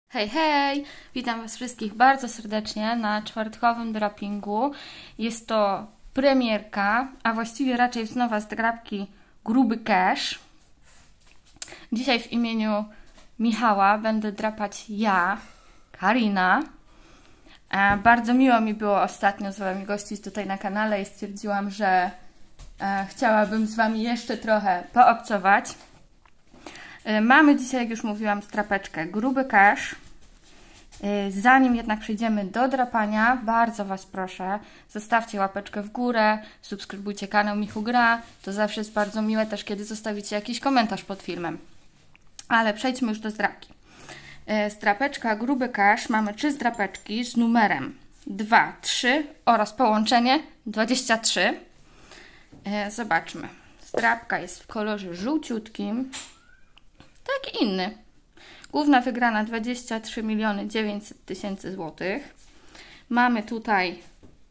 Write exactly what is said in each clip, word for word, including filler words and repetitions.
Hej, hej! Witam Was wszystkich bardzo serdecznie na czwartkowym drapingu. Jest to premierka, a właściwie raczej wznowa z drapki Gruby Cash. Dzisiaj w imieniu Michała będę drapać ja, Karina. E, bardzo miło mi było ostatnio z Wami gościć tutaj na kanale i stwierdziłam, że e, chciałabym z Wami jeszcze trochę poobcować. Mamy dzisiaj, jak już mówiłam, strapeczkę Gruby Cash. Zanim jednak przejdziemy do drapania, bardzo Was proszę, zostawcie łapeczkę w górę, subskrybujcie kanał Michu Gra. To zawsze jest bardzo miłe też, kiedy zostawicie jakiś komentarz pod filmem. Ale przejdźmy już do zdrapki. Strapeczka Gruby Cash. Mamy trzy zdrapeczki z numerem dwa, trzy oraz połączenie dwadzieścia trzy. Zobaczmy. Zdrapka jest w kolorze żółciutkim. Tak inny. Główna wygrana dwadzieścia trzy miliony dziewięćset tysięcy złotych. Mamy tutaj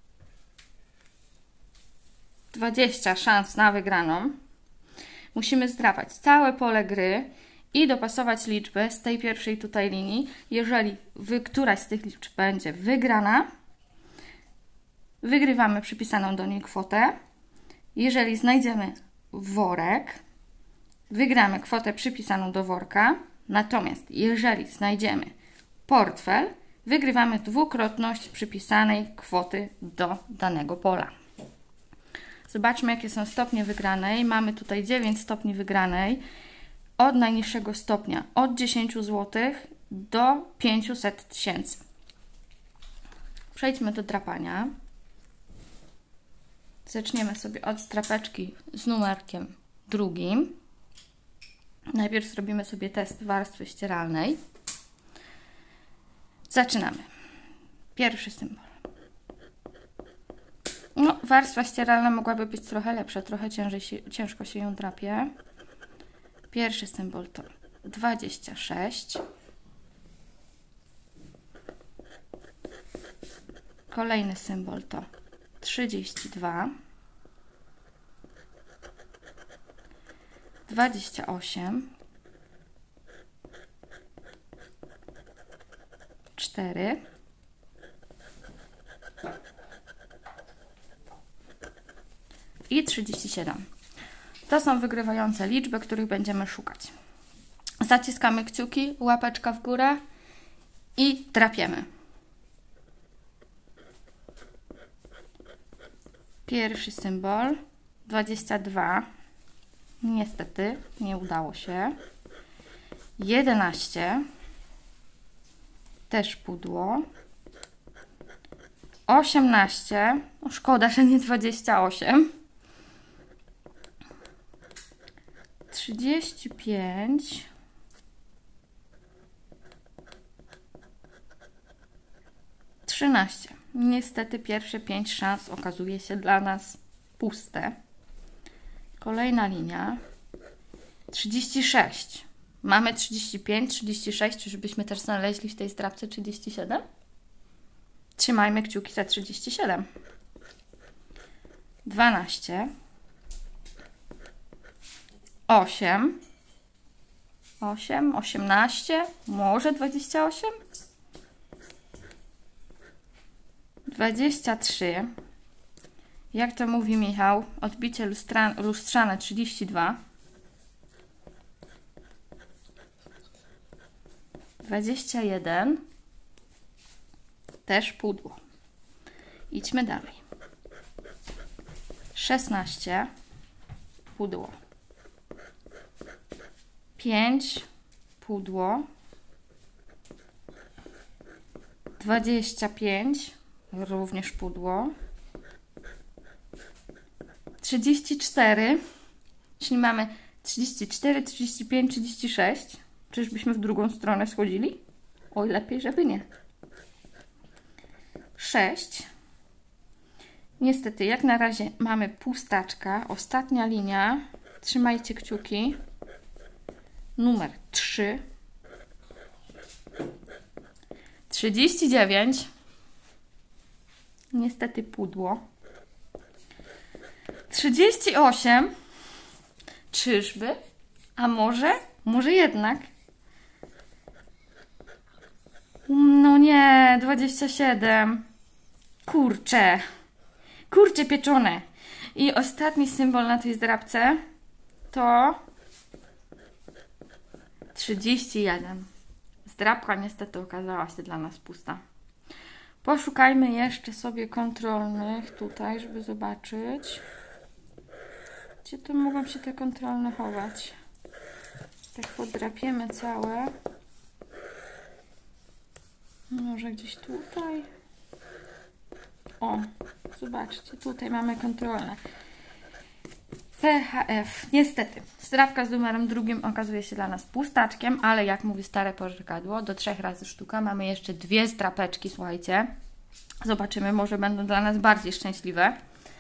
dwadzieścia szans na wygraną. Musimy zdrapać całe pole gry i dopasować liczby z tej pierwszej tutaj linii. Jeżeli wy, któraś z tych liczb będzie wygrana, wygrywamy przypisaną do niej kwotę. Jeżeli znajdziemy worek, wygramy kwotę przypisaną do worka. Natomiast jeżeli znajdziemy portfel, wygrywamy dwukrotność przypisanej kwoty do danego pola. Zobaczmy, jakie są stopnie wygranej. Mamy tutaj dziewięć stopni wygranej. Od najniższego stopnia od dziesięć złotych do pięćset tysięcy. Przejdźmy do drapania. Zaczniemy sobie od strapeczki z numerkiem drugim. Najpierw zrobimy sobie test warstwy ścieralnej. Zaczynamy. Pierwszy symbol. No, warstwa ścieralna mogłaby być trochę lepsza, trochę ciężej się, ciężko się ją drapie. Pierwszy symbol to dwadzieścia sześć. Kolejny symbol to trzydzieści dwa. dwadzieścia osiem, cztery, i trzydzieści siedem. To są wygrywające liczby, których będziemy szukać. Zaciskamy kciuki, łapeczka w górę i drapiemy. Pierwszy symbol dwadzieścia dwa. Niestety nie udało się. jedenaście. Też pudło. osiemnaście. No szkoda, że nie dwadzieścia osiem. trzydzieści pięć. trzynaście. Niestety pierwsze pięć szans okazuje się dla nas puste. Kolejna linia. trzydzieści sześć. Mamy trzydzieści pięć, trzydzieści sześć. Czyżbyśmy też znaleźli w tej zdrapce trzydzieści siedem? Trzymajmy kciuki za trzydzieści siedem. dwanaście. osiem. osiem, osiemnaście. Może dwadzieścia osiem? dwadzieścia trzy. Jak to mówi Michał, odbicie lustra, lustrzane trzydzieści dwa. dwadzieścia jeden. Też pudło. Idźmy dalej. szesnaście. Pudło. pięć. Pudło. dwadzieścia pięć. Również pudło. trzydzieści cztery, czyli mamy trzydzieści cztery, trzydzieści pięć, trzydzieści sześć. Czyżbyśmy w drugą stronę schodzili? Oj, lepiej, żeby nie. sześć. Niestety, jak na razie mamy pustaczka. Ostatnia linia. Trzymajcie kciuki. Numer trzy. trzydzieści dziewięć. Niestety pudło. trzydzieści osiem. Czyżby? A może? Może jednak? No nie, dwadzieścia siedem. Kurcze. Kurcze pieczone. I ostatni symbol na tej zdrabce to trzydzieści jeden. Zdrabka niestety okazała się dla nas pusta. Poszukajmy jeszcze sobie kontrolnych tutaj, żeby zobaczyć. Gdzie to mogą się te kontrolne chować? Tak podrapiemy całe. Może gdzieś tutaj. O, zobaczcie, tutaj mamy kontrolne. P H F. Niestety, zdrabka z numerem drugim okazuje się dla nas pustaczkiem, ale jak mówi stare porzekadło, do trzech razy sztuka. Mamy jeszcze dwie zdrapeczki, słuchajcie. Zobaczymy, może będą dla nas bardziej szczęśliwe.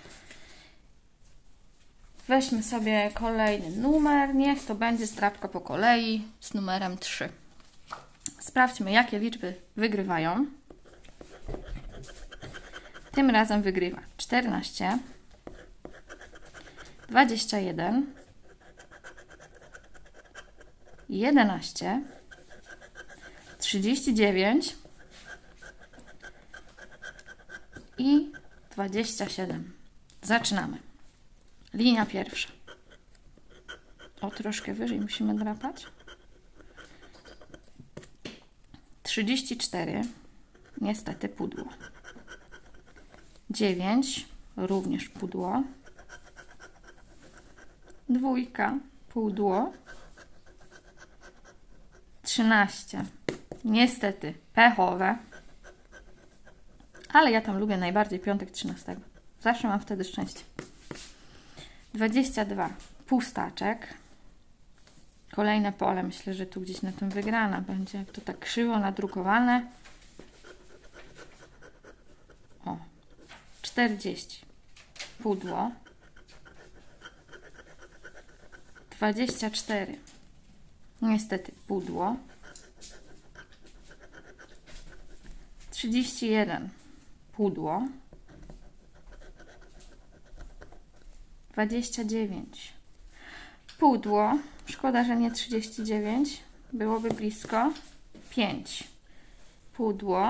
Weźmy sobie kolejny numer. Niech to będzie zdrabka po kolei z numerem trzy. Sprawdźmy, jakie liczby wygrywają. Tym razem wygrywa czternaście, dwadzieścia jeden, jedenaście, trzydzieści dziewięć i dwadzieścia siedem. Zaczynamy. Linia pierwsza. O, troszkę wyżej musimy drapać. trzydzieści cztery. Niestety pudło. dziewięć. Również pudło. Dwójka. Pudło. trzynaście. Niestety pechowe. Ale ja tam lubię najbardziej piątek trzynastego. Zawsze mam wtedy szczęście. dwadzieścia dwa. Pustaczek. Kolejne pole. Myślę, że tu gdzieś na tym wygrana będzie. To tak krzywo nadrukowane. O. czterdzieści. Pudło. dwadzieścia cztery. Niestety pudło. trzydzieści jeden. Pudło. dwadzieścia dziewięć. Pudło. Szkoda, że nie trzydzieści dziewięć. Byłoby blisko. pięć. Pudło.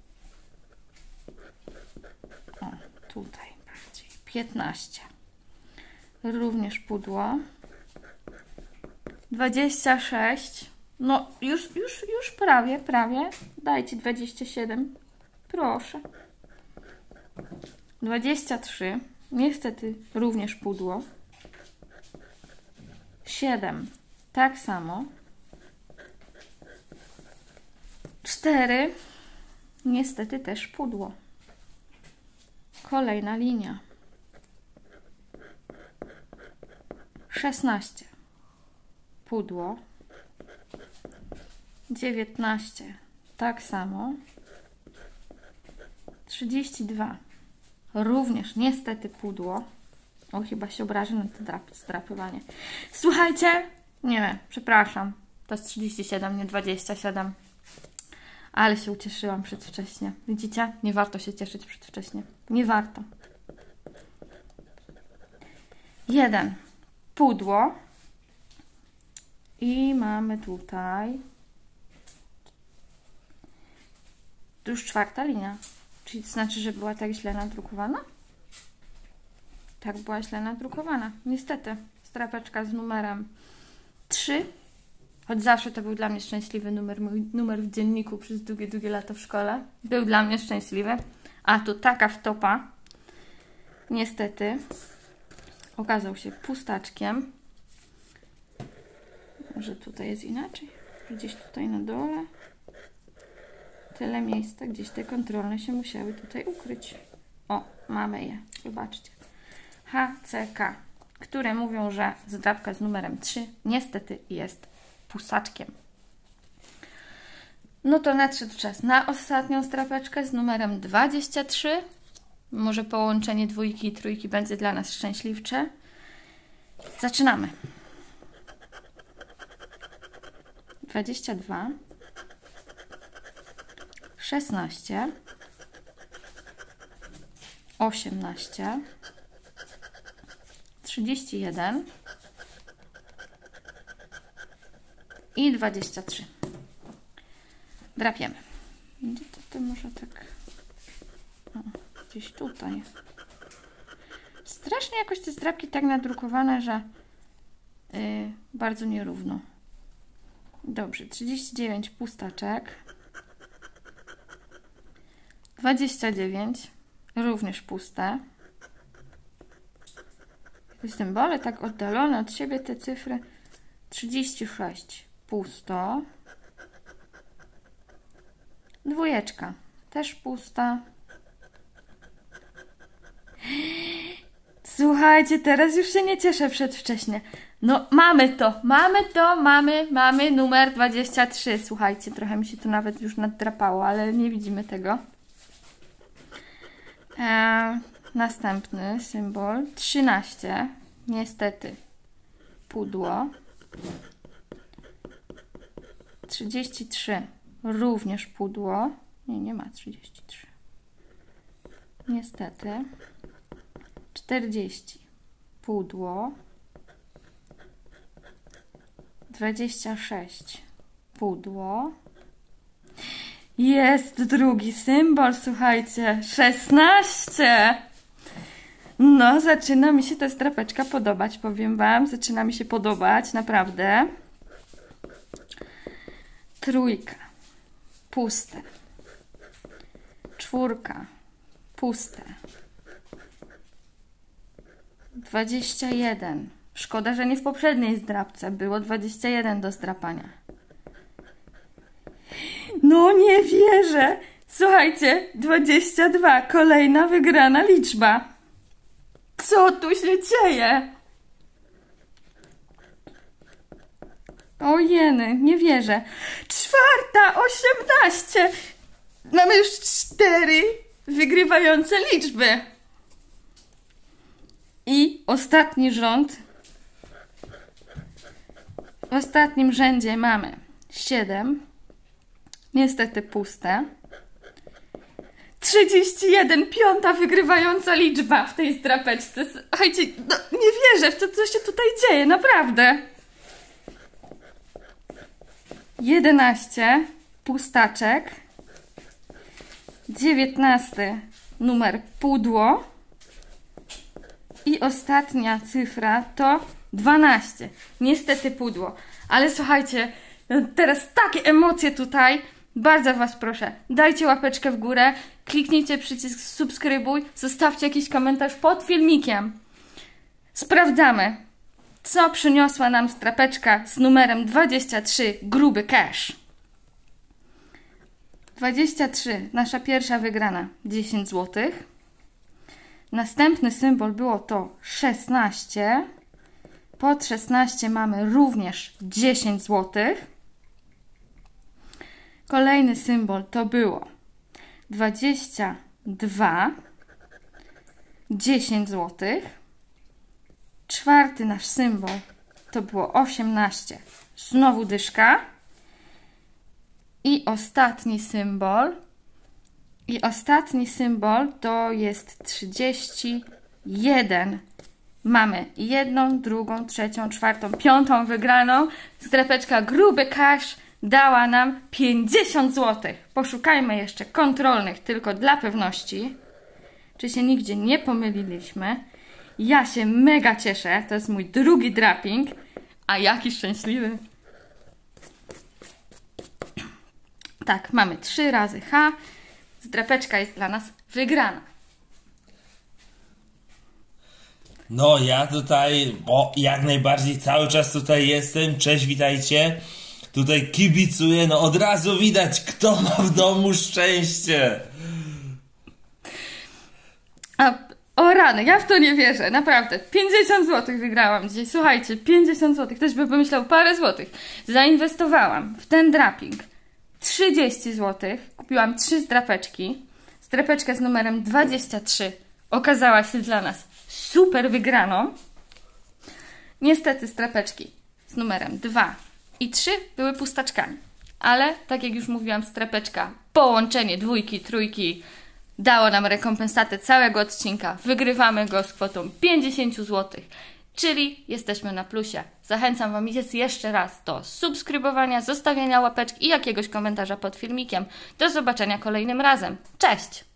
O, tutaj bardziej. piętnaście. Również pudło. dwadzieścia sześć. No, już, już, już prawie, prawie. Dajcie dwadzieścia siedem. Proszę. dwadzieścia trzy. Niestety również pudło. siedem. Tak samo. cztery. Niestety też pudło. Kolejna linia. szesnaście. Pudło. dziewiętnaście. Tak samo. trzydzieści dwa. Również niestety pudło. O, chyba się obrażę na to drap, zdrapywanie. Słuchajcie, nie, przepraszam. To jest trzydzieści siedem, nie dwadzieścia siedem. Ale się ucieszyłam przedwcześnie. Widzicie? Nie warto się cieszyć przedwcześnie. Nie warto. jeden. Pudło. I mamy tutaj to już czwarta linia. Czyli to znaczy, że była tak źle nadrukowana? Tak, była źle nadrukowana. Niestety. Strapeczka z numerem trzy. Choć zawsze to był dla mnie szczęśliwy numer. Mój numer w dzienniku przez długie, długie lata w szkole. Był dla mnie szczęśliwy. A tu taka wtopa. Niestety. Okazał się pustaczkiem. Może tutaj jest inaczej. Gdzieś tutaj na dole. Tyle miejsca, gdzieś te kontrolne się musiały tutaj ukryć. O, mamy je. Zobaczcie. H C K, które mówią, że zdrabka z numerem trzy niestety jest pustaczkiem. No to nadszedł czas na ostatnią zdrapeczkę z numerem dwadzieścia trzy. Może połączenie dwójki i trójki będzie dla nas szczęśliwsze. Zaczynamy. dwadzieścia dwa. szesnaście. osiemnaście. trzydzieści jeden. I dwadzieścia trzy. Drapiemy. Gdzie to, to może tak... O, gdzieś tutaj. Strasznie jakoś te zdrapki tak nadrukowane, że yy, bardzo nierówno. Dobrze, trzydzieści dziewięć pustaczek. dwadzieścia dziewięć również puste. Te symbole tak oddalone od siebie, te cyfry. trzydzieści sześć pusto. Dwójeczka też pusta. Słuchajcie, teraz już się nie cieszę przedwcześnie. No mamy to, mamy to, mamy, mamy numer dwadzieścia trzy. Słuchajcie, trochę mi się tu nawet już naddrapało, ale nie widzimy tego. Eee, następny symbol. trzynaście. Niestety pudło. trzydzieści trzy. Również pudło. Nie, nie ma trzydzieści trzy. Niestety. czterdzieści. Pudło. dwadzieścia sześć. Pudło. Jest drugi symbol, słuchajcie. szesnaście. No, zaczyna mi się ta strapeczka podobać, powiem wam. Zaczyna mi się podobać, naprawdę. Trójka. Puste. Czwórka. Puste. dwadzieścia jeden. Szkoda, że nie w poprzedniej zdrapce. Było dwadzieścia jeden do zdrapania. No nie wierzę. Słuchajcie, dwadzieścia dwa. Kolejna wygrana liczba. Co tu się dzieje? O jeny, nie wierzę. Czwarta, osiemnaście. Mamy już cztery wygrywające liczby. I ostatni rząd. W ostatnim rzędzie mamy siedem. Niestety puste. trzydzieści jeden. Piąta wygrywająca liczba w tej zdrapeczce. Słuchajcie, no, nie wierzę w to, co się tutaj dzieje. Naprawdę. jedenaście. Pustaczek. dziewiętnasty. Numer pudło. I ostatnia cyfra to dwanaście. Niestety pudło. Ale słuchajcie, teraz takie emocje tutaj. Bardzo was proszę, dajcie łapeczkę w górę, kliknijcie przycisk subskrybuj, zostawcie jakiś komentarz pod filmikiem. Sprawdzamy, co przyniosła nam strapeczka z numerem dwadzieścia trzy, gruby cash. dwadzieścia trzy, nasza pierwsza wygrana, dziesięć złotych. Następny symbol było to szesnaście. Pod szesnaście mamy również dziesięć złotych. Kolejny symbol to było dwadzieścia dwa. dziesięć złotych. Czwarty nasz symbol to było osiemnaście. Znowu dyszka. I ostatni symbol. I ostatni symbol to jest trzydzieści jeden. Mamy jedną, drugą, trzecią, czwartą, piątą wygraną. Zdrapeczka gruby cash dała nam pięćdziesiąt złotych. Poszukajmy jeszcze kontrolnych, tylko dla pewności, czy się nigdzie nie pomyliliśmy. Ja się mega cieszę. To jest mój drugi draping. A jaki szczęśliwy. Tak, mamy trzy razy H. Zdrapeczka jest dla nas wygrana. No ja tutaj, o, jak najbardziej cały czas tutaj jestem. Cześć, witajcie. Tutaj kibicuję, no od razu widać, kto ma w domu szczęście. A, o rany, ja w to nie wierzę, naprawdę. pięćdziesiąt złotych wygrałam dzisiaj. Słuchajcie, pięćdziesiąt złotych. Ktoś by pomyślał, parę złotych. Zainwestowałam w ten draping trzydzieści złotych. Kupiłam trzy zdrapeczki. Zdrapeczka z numerem dwadzieścia trzy okazała się dla nas super wygraną. Niestety strapeczki z numerem dwa i trzy były pustaczkami. Ale, tak jak już mówiłam, strapeczka, połączenie dwójki, trójki dało nam rekompensatę całego odcinka. Wygrywamy go z kwotą pięćdziesiąt złotych. czyli jesteśmy na plusie. Zachęcam Wam jest jeszcze raz do subskrybowania, zostawiania łapeczki i jakiegoś komentarza pod filmikiem. Do zobaczenia kolejnym razem. Cześć!